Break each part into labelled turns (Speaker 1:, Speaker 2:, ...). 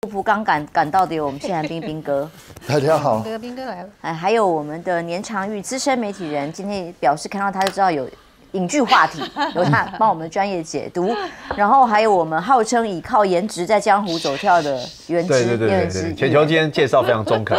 Speaker 1: 福刚赶到的有我们谢寒冰冰哥，
Speaker 2: 大家好，
Speaker 3: 冰哥来了。
Speaker 1: 哎，还有我们的年长玉资深媒体人，今天表示看到他就知道有影剧话题，由他帮我们专业解读。然后还有我们号称以靠颜值在江湖走跳的原汁，
Speaker 4: 对，全球今天介绍非常中肯，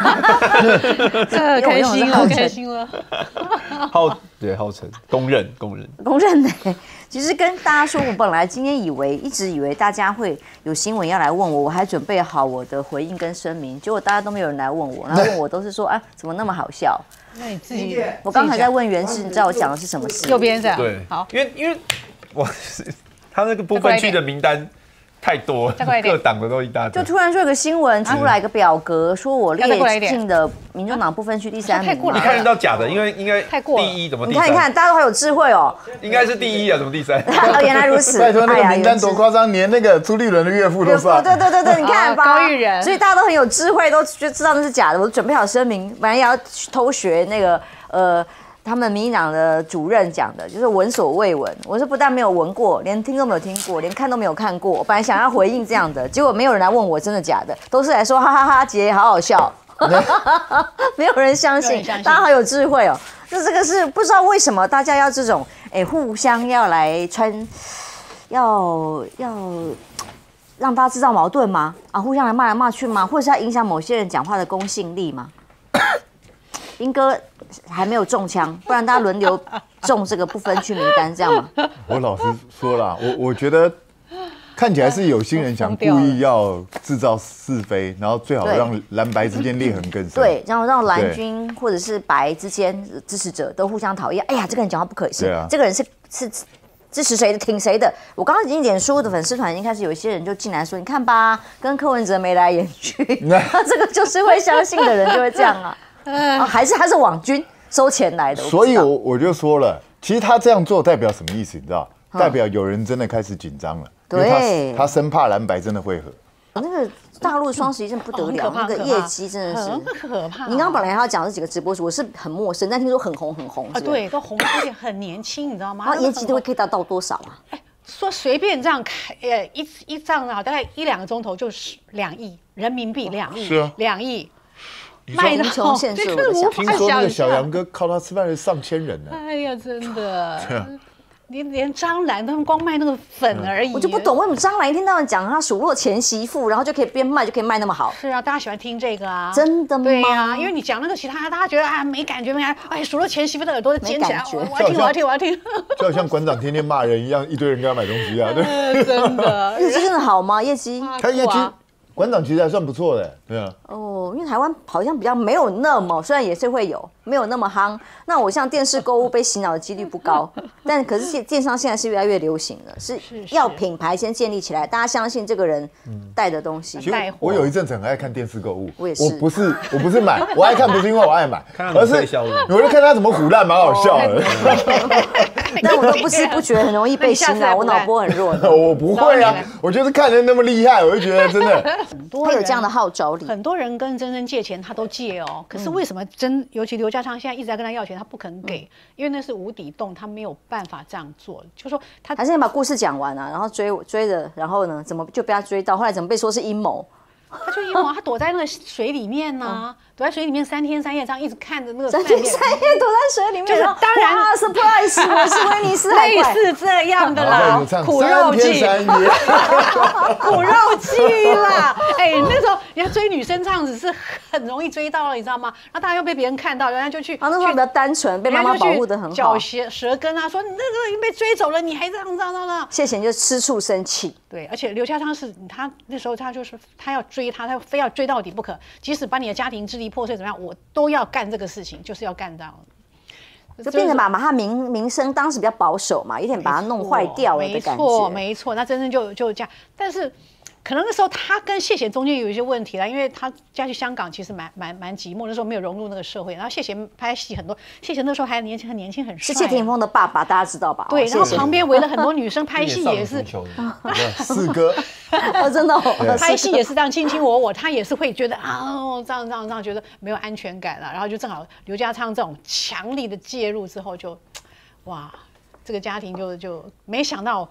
Speaker 3: 开心了，开心了。
Speaker 4: 号称公认
Speaker 1: 的。其实跟大家说，我本来今天一直以为大家会有新闻要来问我，我还准备好我的回应跟声明，结果大家都没有人来问我，然后问我都是说啊，怎么那么好笑？
Speaker 3: 那你自己，
Speaker 1: 我刚才在问袁氏，你知道我讲的是什么事？
Speaker 3: 右边这样。
Speaker 4: 对，
Speaker 3: 好，
Speaker 4: 因为我他那个不分区的名单太多，各党的都一大堆。
Speaker 1: 就突然就有个新闻出来一个表格，说我列进的民众党不分区第3名。
Speaker 4: 你看得到假的，因为应该第一怎么第三？
Speaker 1: 你看，大家都好有智慧哦。
Speaker 4: 应该是第一啊，怎么第3？
Speaker 1: 原来如此。
Speaker 2: 拜托，那个名单多夸张，连那个朱立伦的岳父都算。
Speaker 1: 对，你看吧，
Speaker 3: 高育仁，
Speaker 1: 所以大家都很有智慧，都知道那是假的。我准备好声明，本来也要偷学那个他们民进党的主任讲的，就是闻所未闻。我是不但没有闻过，连听都没有听过，连看都没有看过。我本来想要回应这样的，结果没有人来问我真的假的，都是来说哈哈哈，姐好好笑，没有人相信。大家好有智慧哦。这个是不知道为什么大家要这种互相要来要让大家制造矛盾吗？啊，互相来骂来骂去吗？或者是要影响某些人讲话的公信力吗？兵哥还没有中枪，不然大家轮流中这个不分区名单，这样吗？
Speaker 2: 我老实说啦，我觉得看起来是有心人想故意要制造是非，然后最好让蓝白之间裂痕更深。对，
Speaker 1: 然后让蓝军或者是白之间支持者都互相讨厌。哎呀，这个人讲话不可信，这个人是支持谁的，挺谁的。我刚刚已经脸书的粉丝团已经开始有一些人就进来说，你看吧，跟柯文哲眉来眼去，这个就是会相信的人就会这样啊。还是他是网军收钱来的，
Speaker 2: 所以我就说了，其实他这样做代表什么意思？你知道？代表有人真的开始紧张了，对，他生怕蓝白真的会合。
Speaker 1: 那个大陆双11真的不得了，那个业绩真的是
Speaker 3: 很可怕。
Speaker 1: 你刚刚本来还要讲这几个直播主，我是很陌生，但听说很红啊，
Speaker 3: 对，都红，而且很年轻，你知道吗？
Speaker 1: 然后业绩都会可以到多少啊？
Speaker 3: 说随便这样开，一账啊，大概1-2个钟头就是2亿人民币，2亿，
Speaker 2: 是啊
Speaker 3: ，2亿。
Speaker 1: 卖到穷现实，
Speaker 2: 听说那个小杨哥靠他吃饭的上千人呢。
Speaker 3: 哎呀，真的，连张兰他们光卖那个粉而已。
Speaker 1: 我就不懂为什么张兰一天到晚讲他数落前媳妇，然后就可以边卖就可以卖那么好。
Speaker 3: 是啊，大家喜欢听这个啊。
Speaker 1: 真的吗？
Speaker 3: 对啊，因为你讲那个其他，大家觉得啊没感觉，哎，数落前媳妇的耳朵尖起来，我要听。
Speaker 2: 就好像馆长天天骂人一样，一堆人跟他买东西啊，对。
Speaker 3: 真的，
Speaker 1: 业绩真的好吗？业绩？
Speaker 2: 他业绩。馆长其实还算不错的，对啊。
Speaker 1: 因为台湾好像比较没有那么，虽然也是会有，没有那么夯。那我像电视购物被洗脑的几率不高，但可是电商现在是越来越流行了，是要品牌先建立起来，大家相信这个人带的东西。
Speaker 2: 我有一阵子很爱看电视购物，
Speaker 1: 我也是。
Speaker 2: 我不是买，我爱看不是因为我爱买，而是我就看他怎么唬烂，蛮好笑的。
Speaker 1: 但我都不知不觉很容易被洗脑，我脑波很弱的。
Speaker 2: 我不会啊，我就是看人那么厉害，我就觉得真的。
Speaker 1: 他有这样的号召力。
Speaker 3: 很多人跟珍珍借钱，他都借哦。可是为什么尤其刘家昌现在一直在跟他要钱，他不肯给，因为那是无底洞，他没有办法这样做。就说他
Speaker 1: 还是先把故事讲完啊，然后追着，然后呢，怎么就被他追到？后来怎么被说是阴谋？
Speaker 3: 他就阴谋，他躲在那个水里面呢，躲在水里面3天3夜，这样一直看着那个
Speaker 1: 3天3夜躲在水里面，
Speaker 3: 就是当然
Speaker 1: surprise， 我是威尼斯海怪，
Speaker 3: 类似这样的啦，苦肉计，苦肉计啦。那时候人家追女生这样子是很容易追到了，你知道吗？然后大家又被别人看到，人家就去，
Speaker 1: 那时候比较单纯，被妈妈保护得很好，
Speaker 3: 嚼舌根啊，说你那个已经被追走了，你还这样。
Speaker 1: 谢贤就吃醋生气。
Speaker 3: 对，而且刘家昌是他那时候他就是他要追他非要追到底不可，即使把你的家庭支离破碎怎么样，我都要干这个事情，就是要干到。
Speaker 1: 就变成把他名声当时比较保守嘛，有点把他弄坏掉了的感觉。
Speaker 3: 没错，那真正就这样，但是。可能那时候他跟谢贤中间有一些问题啦，因为他嫁去香港其实蛮寂寞，那时候没有融入那个社会。然后谢贤拍戏很多，谢贤那时候还很年轻很帅。
Speaker 1: 是谢霆锋的爸爸，大家知道吧？
Speaker 3: 对，然后旁边围了很多女生，拍戏也是。
Speaker 2: 四哥，
Speaker 1: 真的，
Speaker 3: 拍戏也是这样卿卿我，他也是会觉得这样觉得没有安全感了。然后就正好刘家昌这种强力的介入之后，就哇，这个家庭就没想到。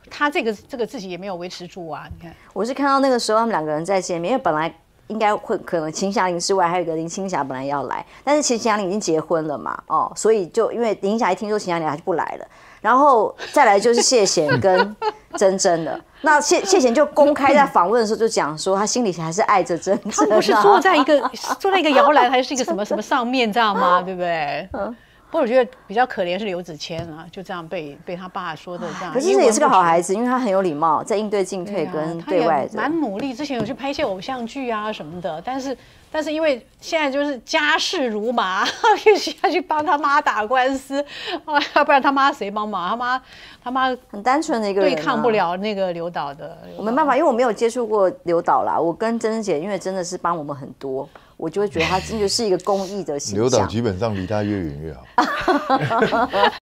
Speaker 3: 他这个自己也没有维持住啊。你看，
Speaker 1: 我是看到那个时候他们两个人在见面，因为本来应该会可能秦霞玲之外还有一个林青霞本来要来，但是秦霞玲已经结婚了嘛，哦，所以就因为林青霞一听说秦霞玲还是不来了，然后再来就是谢贤跟珍珍了。那谢贤就公开在访问的时候就讲说，他心里还是爱着珍珍。
Speaker 3: 他们不是坐在一个摇篮，还是一个什么上面，这样吗？对不对？不过我觉得比较可怜是刘子谦啊，就这样被他爸说的这样。
Speaker 1: 可是这也是个好孩子，因为他很有礼貌，在应对进退跟对外的。
Speaker 3: 蛮努力，之前有去拍一些偶像剧啊什么的，但是因为现在就是家事如麻，必须要去帮他妈打官司，要不然他妈谁帮忙？他妈
Speaker 1: 很单纯的一个人，
Speaker 3: 对抗不了那个刘导的。
Speaker 1: 我没办法，因为我没有接触过刘导啦。我跟珍珍姐，因为真的是帮我们很多，我就会觉得他真的是一个公益的形象。
Speaker 2: 刘导基本上离他越远越好。